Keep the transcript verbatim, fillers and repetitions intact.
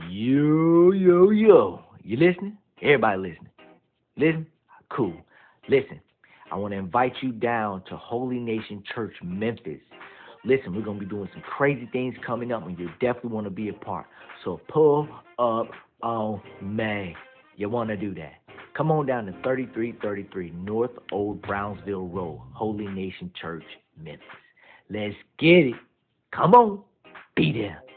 Yo, yo, yo. You listening? Everybody listening. Listen? Cool. Listen, I want to invite you down to Holy Nation Church, Memphis. Listen, we're going to be doing some crazy things coming up, and you definitely want to be a part. So pull up on me. You want to do that. Come on down to thirty-three thirty-three North Old Brownsville Road, Holy Nation Church, Memphis. Let's get it. Come on. Be there.